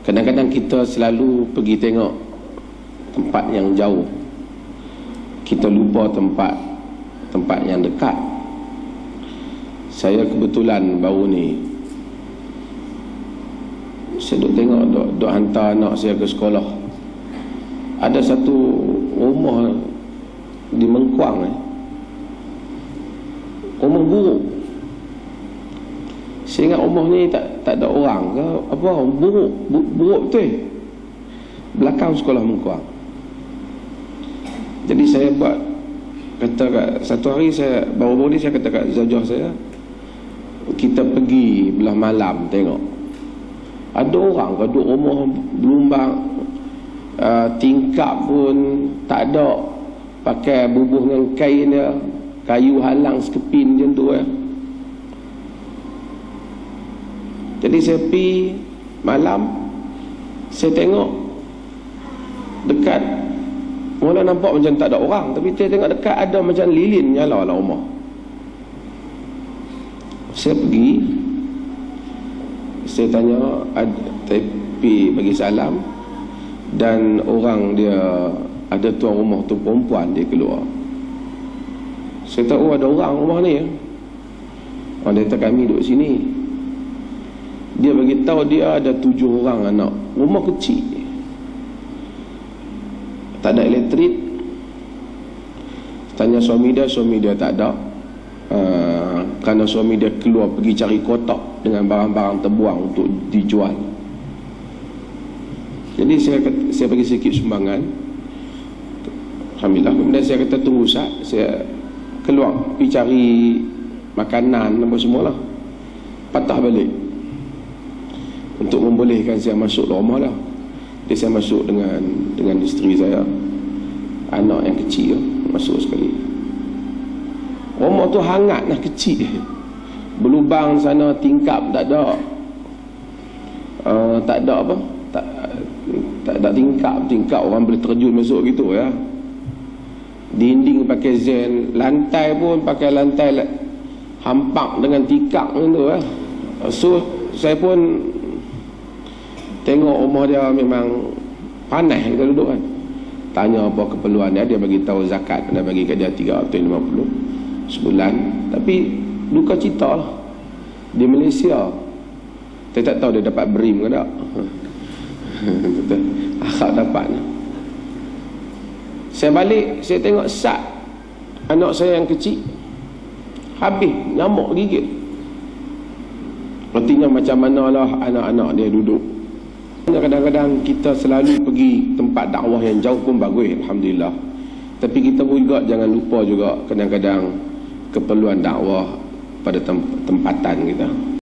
Kadang-kadang kita selalu pergi tengok tempat yang jauh, kita lupa tempat yang dekat. Saya kebetulan baru ni saya duk tengok, duk hantar anak saya ke sekolah. Ada satu rumah di Mengkuang, rumah buruk. Saya ingat rumah ni tak ada orang ke apa, buruk betul. Belakang sekolah Mengkuang. Jadi saya kata kat satu hari, saya baru-baru ni saya kata kat Zajah saya, kita pergi belah malam tengok. Ada orang ke duduk rumah belumbang, tingkap pun tak ada, pakai bubuh dengan kain dia, kayu halang sekepin macam tu . Jadi saya pergi malam, saya tengok dekat, mula nampak macam tak ada orang, tapi saya tengok dekat ada macam lilin nyala lah rumah. Saya pergi, saya tanya, tapi bagi salam, dan orang dia, ada tuan rumah tu perempuan, dia keluar. Saya tahu ada orang rumah ni. Orang dia kata kami duduk sini. Dia bagi tahu dia ada 7 orang anak, rumah kecil, tak ada elektrik. Tanya suami dia tak ada, kerana suami dia keluar pergi cari kotak dengan barang-barang terbuang untuk dijual. Jadi saya bagi sikit sumbangan, alhamdulillah. Kemudian saya kata tunggu Ustaz, saya keluar pergi cari makanan apa semualah, patah balik untuk membolehkan saya masuk rumah lah. Jadi saya masuk dengan isteri saya, anak yang kecil masuk sekali. Rumah tu hangat lah, kecil, berlubang sana, tingkap tak ada, tak ada apa, tak ada tingkap orang boleh terjun masuk gitu ya. Dinding pakai zen, lantai pun pakai lantai hampak dengan tikar gitu ya. So saya pun tengok rumah dia memang panas kita duduk kan. Tanya apa keperluan dia bagi tahu zakat, dia bagi kat dia 350 sebulan. Tapi duka cita lah, di Malaysia saya tak tahu dia dapat BRIM ke tak. Akak dapat. Saya balik, saya tengok Sat, anak saya yang kecil, habis nyamuk gigit. Artinya macam manalah anak-anak dia duduk. Kadang-kadang kita selalu pergi tempat dakwah yang jauh pun bagus, alhamdulillah. Tapi kita juga jangan lupa juga kadang-kadang keperluan dakwah pada tempatan kita.